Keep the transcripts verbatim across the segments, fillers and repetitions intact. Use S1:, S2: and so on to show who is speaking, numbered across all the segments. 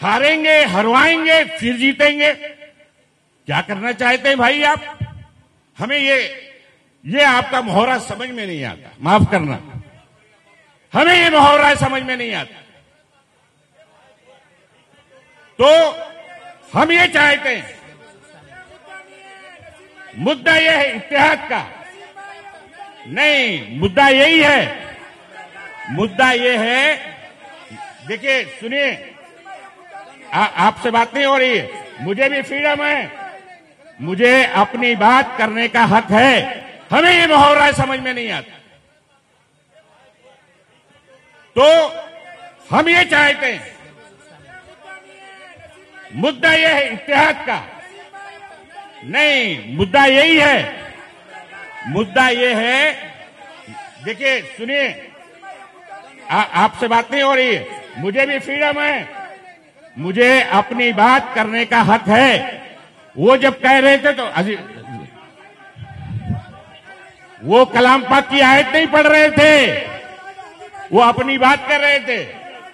S1: हारेंगे, हरवाएंगे, फिर जीतेंगे। क्या करना चाहते हैं भाई आप? हमें ये ये आपका मुहावरा समझ में नहीं आता, माफ करना, हमें ये मुहावरा समझ में नहीं आता। तो हम ये चाहते हैं, मुद्दा ये है इत्तेहाद का नहीं, मुद्दा यही है, मुद्दा ये है, देखिए सुनिए, आपसे बात नहीं हो रही है, मुझे भी फ्रीडम है, मुझे अपनी बात करने का हक है, हमें ये मुहावरा समझ में नहीं आता। तो हम ये चाहते हैं, मुद्दा ये है इत्तेहाद का नहीं, मुद्दा यही है, मुद्दा ये है, देखिए सुनिए, आपसे बात नहीं हो रही है, मुझे भी फ्रीडम है, मुझे अपनी बात करने का हक है। वो जब कह रहे थे तो वो कलाम पाक की आयत नहीं पढ़ रहे थे, वो अपनी बात कर रहे थे।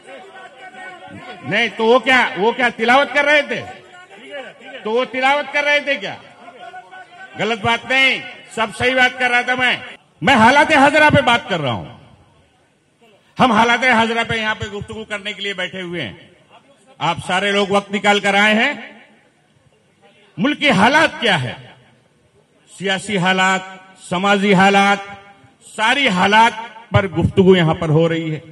S1: नहीं तो वो क्या वो क्या तिलावत कर रहे थे? तो वो तिलावत कर रहे थे क्या? गलत बात नहीं, सब सही बात कर रहा था। मैं मैं हालात हजरा पे बात कर रहा हूं। हम हालात हजरा पे यहां पे गुफ्तगू करने के लिए बैठे हुए हैं। आप सारे लोग वक्त निकाल कर आए हैं। मुल्क की हालात क्या है, सियासी हालात, समाजी हालात, सारी हालात पर गुफ्तगू यहां पर हो रही है।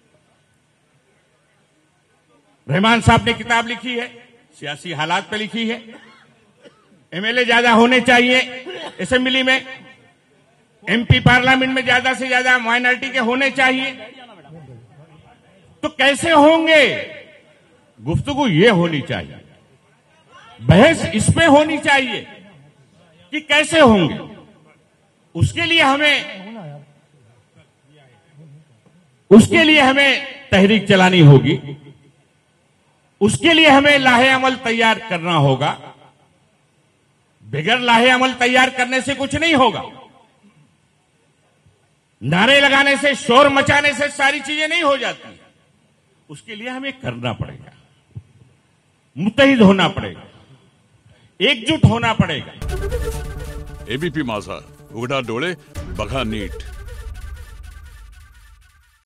S1: रहमान साहब ने किताब लिखी है, सियासी हालात पे लिखी है। एमएलए ज्यादा होने चाहिए असेंबली में, एमपी पार्लियामेंट में ज्यादा से ज्यादा माइनॉरिटी के होने चाहिए। तो कैसे होंगे? गुफ्तगू ये होनी चाहिए, बहस इसमें होनी चाहिए कि कैसे होंगे। उसके लिए हमें उसके लिए हमें तहरीक चलानी होगी, उसके लिए हमें लाहे अमल तैयार करना होगा। बगैर लाहे अमल तैयार करने से कुछ नहीं होगा। नारे लगाने से, शोर मचाने से सारी चीजें नहीं हो जाती। उसके लिए हमें करना पड़ेगा, मुत्तहिद होना पड़ेगा, एकजुट होना पड़ेगा।
S2: एबीपी माझा, उघडा डोळे बघा नीट।